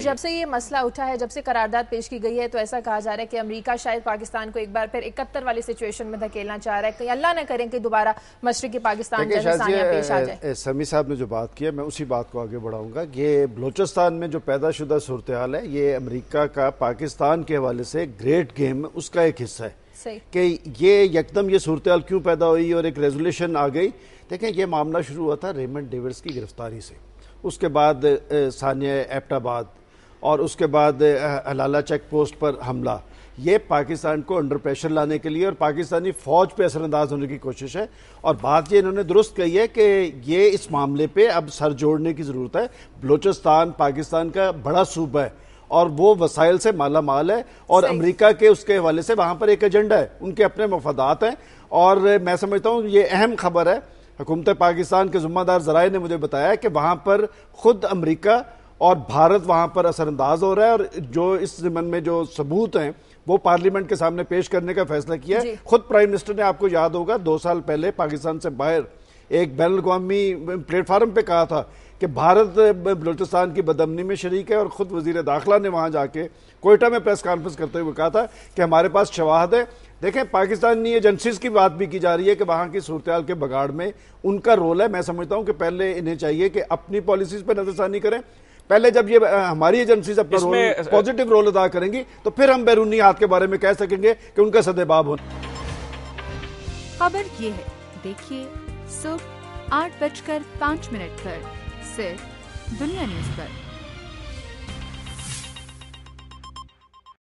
جب سے یہ مسئلہ اٹھا ہے، جب سے قرارداد پیش کی گئی ہے، تو ایسا کہا جا رہا ہے کہ امریکہ شاید پاکستان کو ایک بار پھر 71 والی سچویشن میں دھکیلنا چاہ رہا ہے کہ اللہ نہ کریں کہ دوبارہ مشرقی پاکستان جیسا سانیہ پیش آ جائے۔ سمیع صاحب نے جو بات کی ہے میں اسی بات کو آگے بڑھاؤں گا۔ یہ بلوچستان میں جو پیدا شدہ صورتحال ہے، یہ امریکہ کا پاکستان کے حوالے سے گریٹ گیم اس کا ایک حصہ ہے کہ یہ یکدم یہ صورتحال کیوں پیدا ہوئی اور ایک ریزولیشن آ گئی۔ دیکھیں یہ معاملہ شروع ہوا تھا ریمنڈ ڈیوڈز کی گرفتاری سے، اس کے بعد ثانیہ ایبٹ آباد، اور اس کے بعد حلالہ چیک پوسٹ پر حملہ۔ یہ پاکستان کو انڈر پریشر لانے کے لیے اور پاکستانی فوج پہ اثر انداز ہونے کی کوشش ہے، اور بات یہ انہوں نے درست کہی ہے کہ یہ اس معاملے پہ اب سر جوڑنے کی ضرورت ہے۔ بلوچستان پاکستان کا بڑا صوبہ ہے اور وہ وسائل سے مالا مال ہے، اور امریکہ کے اس کے حوالے سے وہاں پر ایک ایجنڈا ہے، ان کے اپنے مفادات ہیں، اور میں سمجھتا ہوں یہ اہم خبر ہے۔ حکومت پاکستان کے ذمہ دار ذرائع نے مجھے بتایا کہ وہاں پر خود امریکہ اور بھارت وہاں پر اثر انداز ہو رہا ہے، اور جو اس ضمن میں جو ثبوت ہیں وہ پارلیمنٹ کے سامنے پیش کرنے کا فیصلہ کیا ہے۔ خود پرائم منسٹر نے، آپ کو یاد ہوگا، 2 سال پہلے پاکستان سے باہر ایک بین الاقوامی پلیٹ فارم پہ کہا تھا کہ بھارت بلوچستان کی بدامنی میں شریک ہے، اور خود وزیر داخلہ نے وہاں جا کے کوئٹہ میں پریس کانفرنس کرتے ہوئے کہا تھا کہ ہمارے پاس شواہد ہے۔ دیکھیں پاکستانی ایجنسیز کی بات بھی کی جا رہی ہے کہ وہاں کی صورتحال کے بگاڑ میں ان کا رول ہے۔ میں سمجھتا ہوں کہ پہلے انہیں چاہیے کہ اپنی پالیسیز پہ نظر ثانی کریں، پہلے جب یہ ہماری ایجنسیز اپنا رول پازیٹیو رول ادا کریں گی تو پھر ہم بیرونی ہاتھ کے بارے میں کہہ سکیں گے کہ ان کا سدباب ہونا۔ خبر یہ ہے، دیکھیے صبح 8:05 پر صرف دنیا نیوز پر۔